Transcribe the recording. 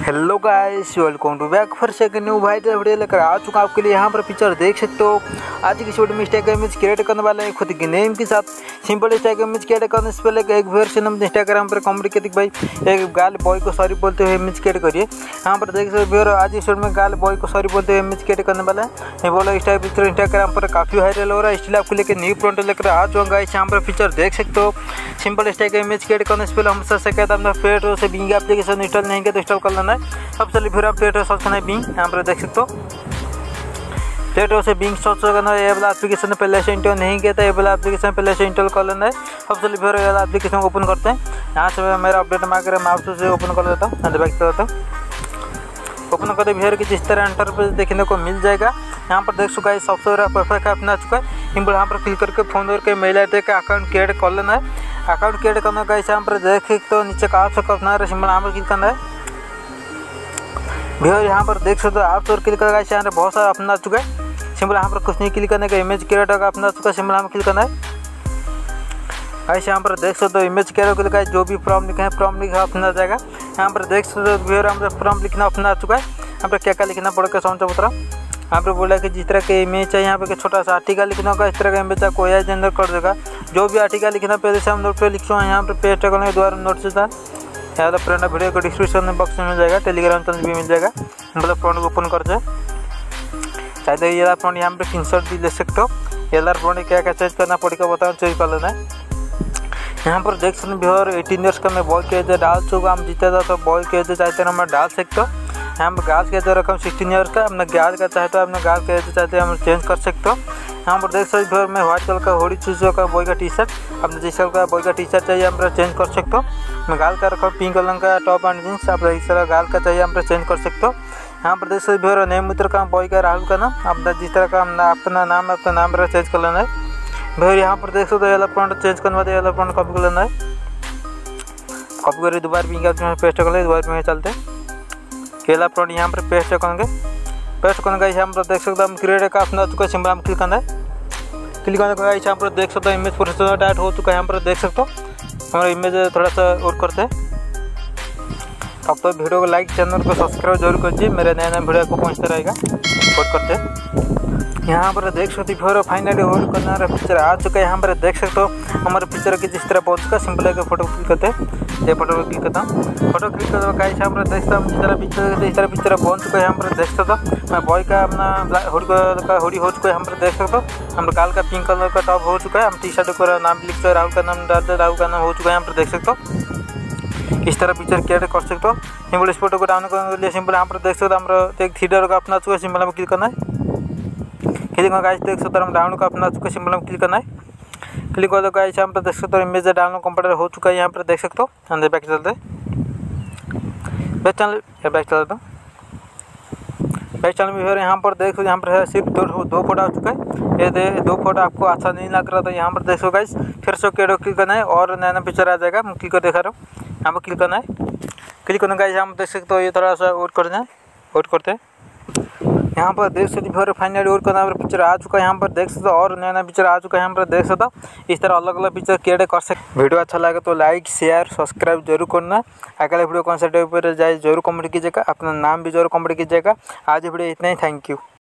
Hello guys, welcome to back for second new video लेकर आ चुका आपके लिए। यहाँ पर पिक्चर देख सकते हो। आज की वीडियो में स्टैग इमेज क्रिएट करने वाले हैं खुद के नेम के साथ। सिंपल स्टैग इमेज क्रिएट करने से पहले एक वर्जन हम इंस्टाग्राम पर कमेंट किया भाई एक गाल बॉय को सॉरी बोलते हुए इमेज क्रिएट करिए। यहाँ पर देख सकते हो आज इस वीडियो में गाल बॉय को सॉरी बोलते हुए इमेज क्रिएट करने वाला है। ये बोलो इस टाइप पिक्चर इंस्टाग्राम पर काफ़ी वायरल हो रहा है, इसलिए आपको लेकर न्यू फ्रंट लेकर आ चुका। यहाँ पर पिक्चर देख सकते हो। सिंपल स्टैग इमेज क्रिएट करने से पहले हम सबसे कहता है प्ले स्टोर से बिंग एप्लीकेशन इंस्टॉल नहीं किया तो इंस्टॉल कर लेना है। अब चलिए फिर आप प्ले स्टोर सर्च करना है बिंग। यहाँ पर देख सकते हो प्ले स्टोर से बिंग सर्च करना है। ये वाला एप्लीकेशन पहले से इंस्टॉल नहीं किया था, ये वाला एप्लीकेशन पहले से इंस्टॉल कर लेना है। अब चलिए फिर ये वाला एप्लीकेशन को ओपन करते हैं। यहाँ से मेरा अपडेट मार्कर माउस से ओपन कर देता हूँ, बैक कर देता हूँ। ओपन करते फिर कि जिस तरह इंटरफेस देखने को मिल जाएगा। यहाँ पर देख चुका है सॉफ्टवेयर परफेक्ट अपना चुका है। सिंपल यहाँ पर क्लिक करके फोन करके मेल आई डी का अकाउंट क्रिएट कर लेना है। अकाउंट क्रिएट करने का यहाँ पर देख सकते हो नीचे का ऑप्शन अपना है, सिंपल यहाँ पर क्लिक करना है। भैया यहाँ पर देख सकते हो आप और क्लिक करना यहाँ पर बहुत सारा अपना चुका है। सिंपल यहाँ पर कुछ नहीं क्लिक करने का इमेज क्रिएट होगा अपना चुका है, सिंपल यहाँ पर क्लिक करना है। ऐसे यहाँ पर देख सकते हो इमेज क्रिएट क्लिक है, जो भी प्रॉम्प्ट लिखा है प्रॉम्प्ट लिखा अपना जाएगा। यहाँ पर देख सकते हो भैया यहाँ पर प्रॉम्प्ट लिखना अपना चुका है। यहाँ पर क्या क्या लिखना पड़ेगा समझ उतरा। यहाँ पर बोला कि जिस तरह के इमेज है यहाँ पे छोटा सा आर्टिकल लिखना होगा, इस तरह का इमेज आपको एआई जनरेट कर देगा। जो भी आर्टिकल लिखना पहले से हम नोट पे लिखो, यहाँ पर पेस्ट करने के द्वारा नोट से यहाँ पर फ्रेंड वीडियो को डिस्क्रिप्शन बॉक्स में मिल जाएगा, टेलीग्राम चैनल भी मिल जाएगा। मतलब फ्रंट को ओपन कर जाए चाहे ये फ्रंट यहाँ पर स्क्रीनशॉट भी ले सकते हो। ये फ्रंट क्या क्या चेंज करना पड़ेगा बताओ, चेंज कर लेना है। यहाँ पर देख सकते भैया 18 ईयर्स का मैं बॉय के एज डाल चुका, हम जीता था तो बॉय के एज चाहते हैं हम डाल सकते हो। यहाँ पर गार्ल्स के एज रकम 16 ईयर्स का, अपना गार्ल का चाहते हो अपने गार्ल के एज चाहते हैं हम चेंज कर सकते हो। यहाँ पर देख सकते हो मैं व्हाइट कलर का हुडी चूज का बॉय का टी शर्ट, अपने जिस कलर का बॉय का टी शर्ट चाहिए हम चेंज कर सकते हो। मैं गार्ल का रखा पिंक कलर का टॉप एंड जीन्स, आप इस तरह गार्ल का चाहिए हम चेंज कर सकते हो। यहाँ पर देख सकते भैया नेम मित्र का बॉय का राहुल का नाम, अपना जिस तरह का अपना नाम चेंज कर लेना है। भैया यहाँ पर देख सकते हो येलो फॉन्ट चेंज करने बाद येलो फॉन्ट कॉपी कर लेना है। कॉपी करके दोबारा पिंक पेस्ट कर ले, दोबारा में चलते केला फ्रंट यहाँ पर पेस्ट करेंगे। पेस्ट करने का यहाँ पर देख सकते हो हम क्रिएट का अपना चुका है, सिंपल हम क्लिक करना है। क्लिक करने का यहाँ पर देख सकते हो इमेज प्रोसेसर डायरेक्ट हो चुका है। यहाँ पर देख सकते हो हमारा इमेज थोड़ा सा और करते हैं। अब तो वीडियो को लाइक चैनल को सब्सक्राइब जरूर कीजिए, मेरे नया नया वीडियो को पहुँचता रहेगा। सपोर्ट करते हैं। यहाँ पर देख सकते हो फाइनली होल्ड करना रहा पिक्चर आ चुका है। यहाँ पर देख सकते हो हमारे पिक्चर की जिस तरह पहुँच चुका, सिंपल है फोटो क्लिक करते हैं। ये फोटो को क्लिक करता हूँ, फोटो क्लिक करते हुए यहाँ पर देख सकता हूँ जिस तरह पिक्चर पहुँच चुका है। यहाँ पर देख सकते हो मैं बॉय का अपना हुडी हो चुका है। यहाँ पर देख सकते हो हम गाल का पिंक कलर का टॉप हो चुका है। हम टी शर्ट का नाम लिख कर राहुल का नाम डालते, राहुल का नाम हो चुका है। यहाँ पर देख सकते हो इस तरह पिक्चर क्रिएट कर सकते हो। सिंपल इस फोटो को डाउनलोड करने के लिए सिंपल यहाँ पर देख सकते हो हमारा एक थिएटर का अपना चुका है, सिंपल में क्लिक करना है। क्लिक करना गाइस देख सकते हो हम डाउनलोड का अपना चुका है, सिंपल में क्लिक करना है। क्लिक कर दो गाइस यहाँ पर देख सकते हो इमेज डाउनलोड कंप्लीट हो चुका है। यहाँ पर देख सकते हो अंदर बैक चलते बैक चलता हूँ। बैक चैनल में फिर यहाँ पर देख सकते यहाँ पर सिर्फ दो फोटो आ चुका है। ये दो फोटो आपको अच्छा नहीं लग रहा था, यहाँ पर देख सकते गाइस फिर से क्लिक करना है और नया नया पिक्चर आ जाएगा। मैं क्लिक कर दिखा रहा हूँ, यहाँ पर क्लिक करना है। क्लिक करने का यहाँ पर देख सकते हो ये थोड़ा सा वेट करना है, वेट करते हैं। यहाँ पर देख सकते फिर फाइनली वेट करना पिक्चर आ चुका है। यहाँ पर देख सकते हो और नया नया पिक्चर आ चुका है। यहाँ पर देख सकते हो इस तरह अलग अलग पिक्चर क्रिएट कर सकते। वीडियो अच्छा लगे तो लाइक शेयर सब्सक्राइब जरूर करना। अगले वीडियो कौन सा टॉपिक पर जाए जरूर कमेंट कीजिएगा, अपना नाम भी जरूर कमेंट कीजिएगा। आज वीडियो इतना ही, थैंक यू।